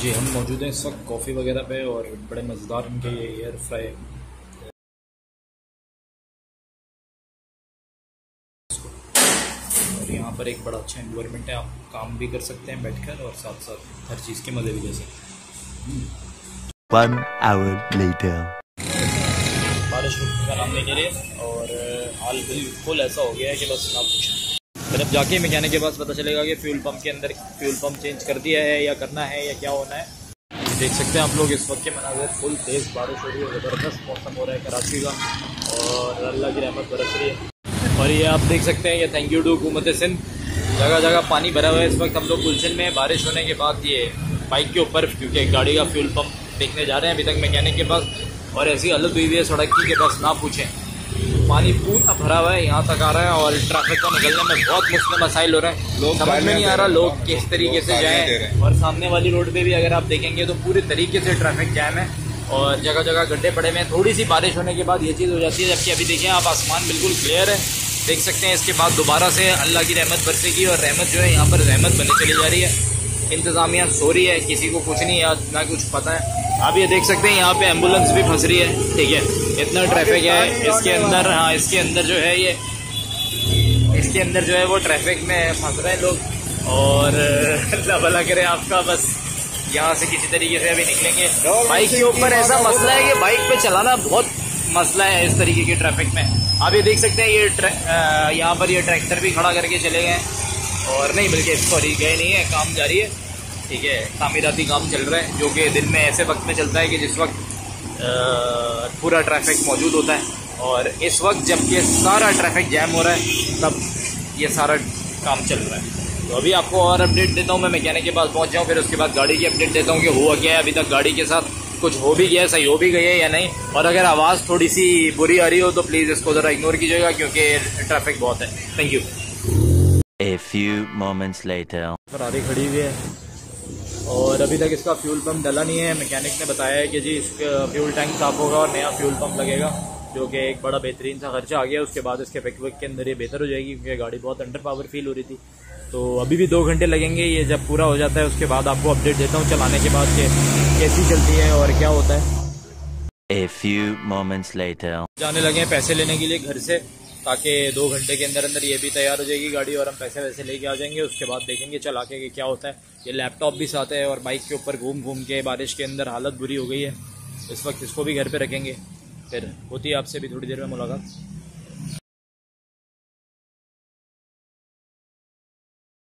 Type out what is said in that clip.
जी हम मौजूद हैं इस वक्त कॉफ़ी वगैरह पे और बड़े मज़ेदार इनके ये एयर फ्राई और यहाँ पर एक बड़ा अच्छा एनवायरनमेंट है। आप काम भी कर सकते हैं बैठकर और साथ साथ हर चीज़ के मज़े भी ले सकते हैं। 1 hour later बारिश रुकने का नाम नहीं ले रही और हाल बिल्कुल ऐसा हो गया है कि बस ना पूछें। फिर अब जाके मैकेनिक के पास पता चलेगा कि फ्यूल पंप के अंदर फ्यूल पंप चेंज कर दिया है या करना है या क्या होना है। देख सकते हैं आप लोग इस वक्त के मनाज़र, फुल तेज़ बारिश हो रही है, ज़बरदस्त मौसम हो रहा है कराची का और अल्लाह की रहमत बरस रही है। और ये आप देख सकते हैं, ये थैंक यू टू हुकूमत सिंध, जगह जगह पानी भरा हुआ है। इस वक्त हम लोग गुलशन में बारिश होने के बाद ये बाइक के ऊपर, क्योंकि गाड़ी का फ्यूल पंप देखने जा रहे हैं अभी तक मैकेनिक के पास, और ऐसी हालत हुई हुई है सड़क की कि बस ना पूछें। पानी पूरा भरा हुआ है, यहाँ तक आ रहा है और ट्रैफिक को निकलने में बहुत मुश्किल मसाइल हो रहे हैं। लोग समझ में नहीं आ रहा लोग किस तरीके से जाएं। और सामने वाली रोड पे भी अगर आप देखेंगे तो पूरी तरीके से ट्रैफिक जैम है और जगह जगह गड्ढे पड़े हुए हैं। थोड़ी सी बारिश होने के बाद ये चीज़ हो जाती है, जबकि अभी देखिए आप आसमान बिल्कुल क्लियर है, देख सकते हैं। इसके बाद दोबारा से अल्लाह की रहमत बरसेगी और रहमत जो है यहाँ पर रहमत बनी चली जा रही है। इंतज़ामिया सो रही है, किसी को कुछ नहीं याद ना कुछ पता है। आप ये देख सकते हैं यहाँ पे एम्बुलेंस भी फंस रही है, ठीक है, इतना ट्रैफिक है इसके अंदर। हाँ, इसके अंदर जो है ये, इसके अंदर जो है वो ट्रैफिक में फंस रहे हैं लोग और अल्लाह भला करे आपका। बस यहाँ से किसी तरीके से अभी निकलेंगे। बाइक के ऊपर ऐसा मसला है कि बाइक पे चलाना बहुत मसला है इस तरीके की ट्रैफिक में। आप ये देख सकते हैं, ये यहाँ पर ये ट्रैक्टर भी खड़ा करके चले गए और नहीं, बल्कि सॉरी गए नहीं है, काम जारी है, ठीक है, तामीराती काम चल रहा है, जो कि दिन में ऐसे वक्त में चलता है कि जिस वक्त पूरा ट्रैफिक मौजूद होता है। और इस वक्त जब ये सारा ट्रैफिक जैम हो रहा है तब ये सारा काम चल रहा है। तो अभी आपको और अपडेट देता हूँ, मैं मैकेनिक के पास पहुँच जाऊँ, फिर उसके बाद गाड़ी की अपडेट देता हूँ कि हुआ क्या है अभी तक, गाड़ी के साथ कुछ हो भी गया है, सही हो भी गई है या नहीं। और अगर आवाज़ थोड़ी सी बुरी आ रही हो तो प्लीज़ इसको ज़रा इग्नोर कीजिएगा क्योंकि ट्रैफिक बहुत है। Thank you. A few moments later Ferrari खड़ी हुई है और अभी तक इसका फ्यूल पंप डला नहीं है। मैकेनिक ने बताया है कि जी इसका फ्यूल टैंक साफ होगा और नया फ्यूल पंप लगेगा, जो कि एक बड़ा बेहतरीन सा खर्चा आ गया। उसके बाद इसके पैकवर्क के अंदर ये बेहतर हो जाएगी क्योंकि गाड़ी बहुत अंडर पावर फील हो रही थी। तो अभी भी 2 घंटे लगेंगे, ये जब पूरा हो जाता है उसके बाद आपको अपडेट देता हूँ चलाने के बाद कि कैसी चलती है और क्या होता है। A few moments later जाने लगे हैं पैसे लेने के लिए घर से, ताकि 2 घंटे के अंदर अंदर ये भी तैयार हो जाएगी गाड़ी और हम पैसे वैसे लेके आ जाएंगे। उसके बाद देखेंगे चला के कि क्या होता है। ये लैपटॉप भी साथ है और बाइक के ऊपर घूम घूम के बारिश के अंदर हालत बुरी हो गई है। इस वक्त इसको भी घर पे रखेंगे, फिर होती है आपसे भी थोड़ी देर में मुलाकात।